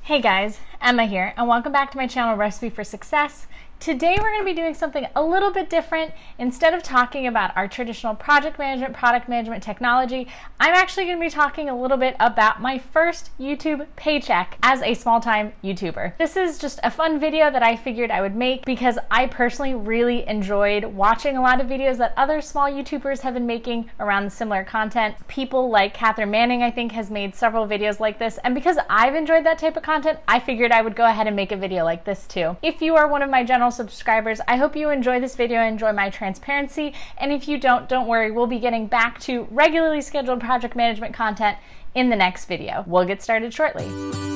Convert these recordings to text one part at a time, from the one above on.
Hey guys, Emma here, and welcome back to my channel, Recipe for Success. Today we're going to be doing something a little bit different. Instead of talking about our traditional project management, product management technology, I'm actually going to be talking a little bit about my first YouTube paycheck as a small-time YouTuber. This is just a fun video that I figured I would make because I personally really enjoyed watching a lot of videos that other small YouTubers have been making around similar content. People like Catherine Manning, I think, has made several videos like this, and because I've enjoyed that type of content, I figured I would go ahead and make a video like this too. If you are one of my general subscribers, I hope you enjoy this video and enjoy my transparency, and if you don't worry, we'll be getting back to regularly scheduled project management content in the next video. We'll get started shortly.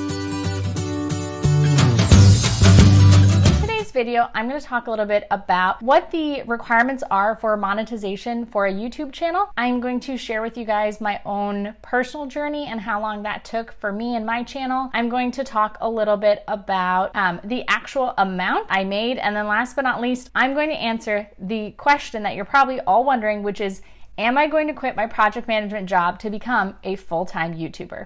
Video, I'm going to talk a little bit about what the requirements are for monetization for a YouTube channel. I'm going to share with you guys my own personal journey and how long that took for me and my channel. I'm going to talk a little bit about the actual amount I made, and then last but not least, I'm going to answer the question that you're probably all wondering, which is, am I going to quit my project management job to become a full-time YouTuber?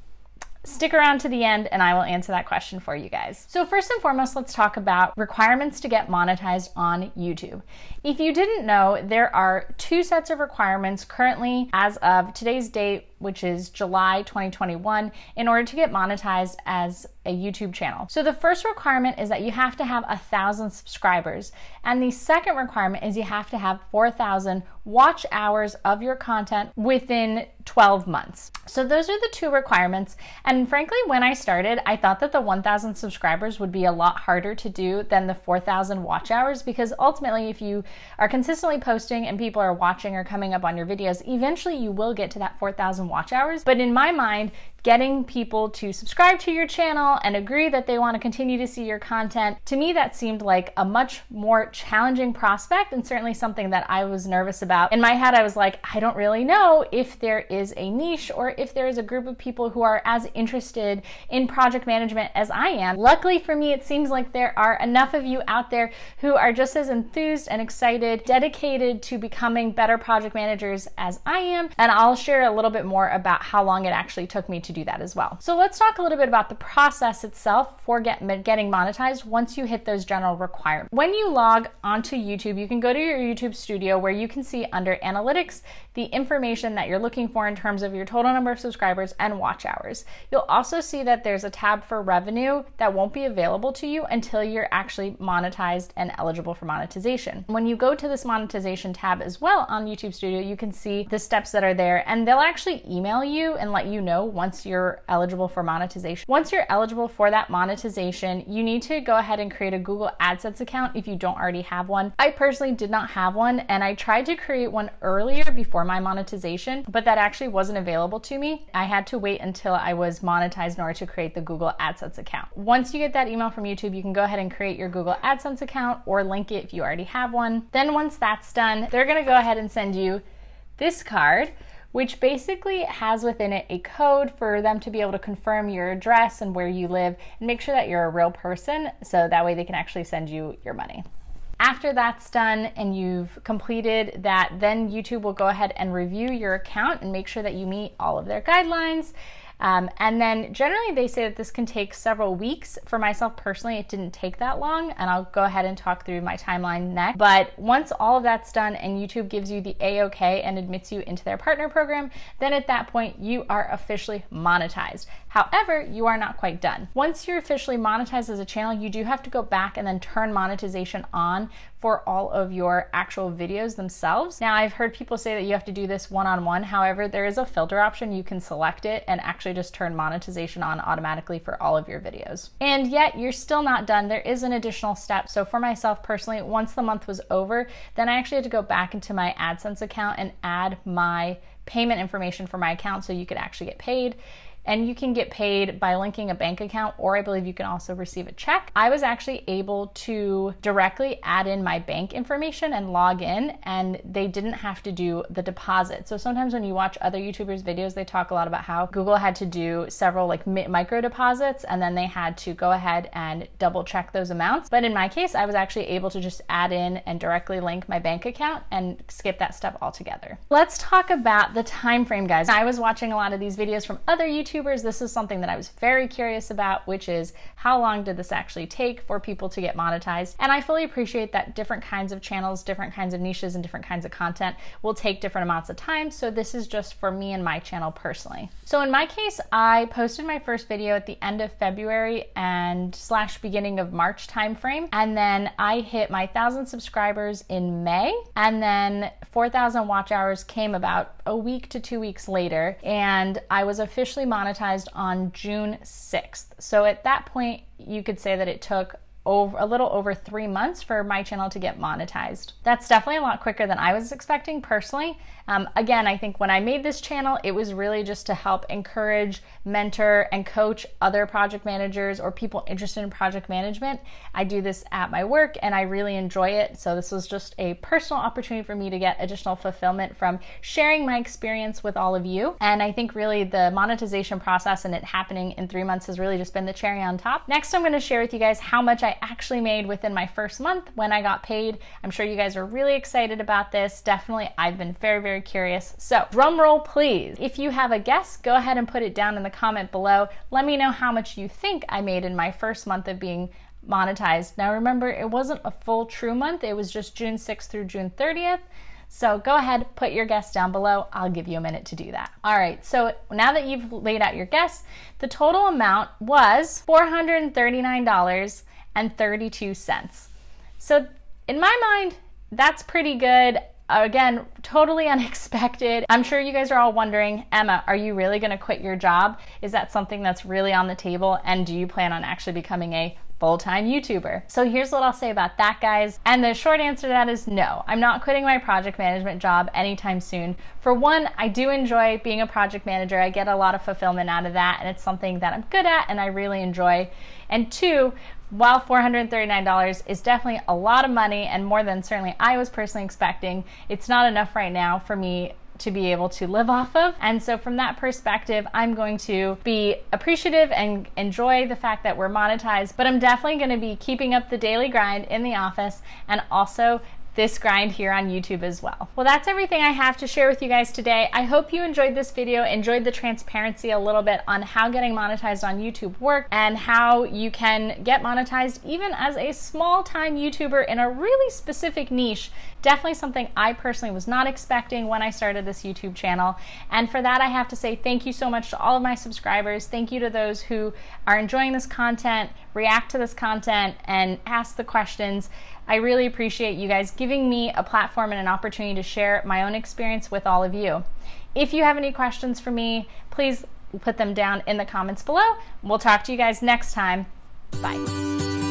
Stick around to the end and I will answer that question for you guys. So first and foremost, let's talk about requirements to get monetized on YouTube. If you didn't know, there are two sets of requirements currently as of today's date, which is July 2021, in order to get monetized as a YouTube channel. So the first requirement is that you have to have 1,000 subscribers. And the second requirement is you have to have 4,000 watch hours of your content within 12 months. So those are the two requirements. And frankly, when I started, I thought that the 1,000 subscribers would be a lot harder to do than the 4,000 watch hours, because ultimately, if you are consistently posting and people are watching or coming up on your videos, eventually you will get to that 4,000 watch hours. But in my mind, getting people to subscribe to your channel and agree that they want to continue to see your content, to me that seemed like a much more challenging prospect, and certainly something that I was nervous about. In my head, I was like, I don't really know if there is a niche or if there is a group of people who are as interested in project management as I am. Luckily for me, it seems like there are enough of you out there who are just as enthused and excited, dedicated to becoming better project managers as I am, and I'll share a little bit more about how long it actually took me to do that as well. So let's talk a little bit about the process itself for getting monetized once you hit those general requirements. When you log onto YouTube, you can go to your YouTube studio where you can see under analytics the information that you're looking for in terms of your total number of subscribers and watch hours. You'll also see that there's a tab for revenue that won't be available to you until you're actually monetized and eligible for monetization. When you go to this monetization tab as well on YouTube Studio, you can see the steps that are there, and they'll actually email you and let you know once you're eligible for monetization. Once you're eligible for that monetization, you need to go ahead and create a Google Adsense account if you don't already have one. I personally did not have one, and I tried to create one earlier before my monetization, but that actually wasn't available to me. I had to wait until I was monetized in order to create the Google Adsense account. Once you get that email from YouTube, you can go ahead and create your Google Adsense account or link it if you already have one. Then once that's done, they're gonna go ahead and send you this card, which basically has within it a code for them to be able to confirm your address and where you live and make sure that you're a real person, so that way they can actually send you your money. After that's done and you've completed that, then YouTube will go ahead and review your account and make sure that you meet all of their guidelines. And then generally they say that this can take several weeks. For myself personally, it didn't take that long, and I'll go ahead and talk through my timeline next. But once all of that's done and YouTube gives you the A-OK and admits you into their partner program, then at that point you are officially monetized. However, you are not quite done. Once you're officially monetized as a channel, you do have to go back and then turn monetization on for all of your actual videos themselves. Now, I've heard people say that you have to do this one-on-one. However, there is a filter option. You can select it and actually just turn monetization on automatically for all of your videos. And yet you're still not done. There is an additional step. So for myself personally, once the month was over, then I actually had to go back into my AdSense account and add my payment information for my account so you could actually get paid. And you can get paid by linking a bank account, or I believe you can also receive a check. I was actually able to directly add in my bank information and log in, and they didn't have to do the deposit. So sometimes when you watch other YouTubers' videos, they talk a lot about how Google had to do several like micro deposits, and then they had to go ahead and double check those amounts. But in my case, I was actually able to just add in and directly link my bank account and skip that step altogether. Let's talk about the time frame, guys. I was watching a lot of these videos from other YouTubers YouTubers, this is something that I was very curious about, which is how long did this actually take for people to get monetized? And I fully appreciate that different kinds of channels, different kinds of niches, and different kinds of content will take different amounts of time. So this is just for me and my channel personally. So in my case, I posted my first video at the end of February and / beginning of March timeframe. And then I hit my 1,000 subscribers in May, and then 4,000 watch hours came about a week to 2 weeks later, and I was officially monetized on June 6th. So at that point, you could say that it took a little over 3 months for my channel to get monetized. That's definitely a lot quicker than I was expecting personally. Again, I think when I made this channel, it was really just to help encourage, mentor, and coach other project managers or people interested in project management. I do this at my work and I really enjoy it. So this was just a personal opportunity for me to get additional fulfillment from sharing my experience with all of you. And I think really the monetization process and it happening in 3 months has really just been the cherry on top. Next, I'm going to share with you guys how much I actually made within my first month when I got paid. I'm sure you guys are really excited about this. Definitely, I've been very, very curious. So drum roll, please. If you have a guess, go ahead and put it down in the comment below. Let me know how much you think I made in my first month of being monetized. Now remember, it wasn't a full true month. It was just June 6th through June 30th. So go ahead, put your guess down below. I'll give you a minute to do that. All right, so now that you've laid out your guess, the total amount was $439.32. So in my mind, that's pretty good. Again, totally unexpected. I'm sure you guys are all wondering, Emma, are you really gonna quit your job? Is that something that's really on the table? And do you plan on actually becoming a full-time YouTuber? So here's what I'll say about that, guys. And the short answer to that is no. I'm not quitting my project management job anytime soon. For one, I do enjoy being a project manager. I get a lot of fulfillment out of that, and it's something that I'm good at and I really enjoy. And two, while $439 is definitely a lot of money and more than certainly I was personally expecting, it's not enough right now for me to be able to live off of. And so from that perspective, I'm going to be appreciative and enjoy the fact that we're monetized, but I'm definitely going to be keeping up the daily grind in the office and also this grind here on YouTube as well. Well, that's everything I have to share with you guys today. I hope you enjoyed this video, enjoyed the transparency a little bit on how getting monetized on YouTube works and how you can get monetized even as a small-time YouTuber in a really specific niche. Definitely something I personally was not expecting when I started this YouTube channel. And for that, I have to say thank you so much to all of my subscribers. Thank you to those who are enjoying this content, react to this content, and ask the questions. I really appreciate you guys giving me a platform and an opportunity to share my own experience with all of you. If you have any questions for me, please put them down in the comments below. We'll talk to you guys next time. Bye.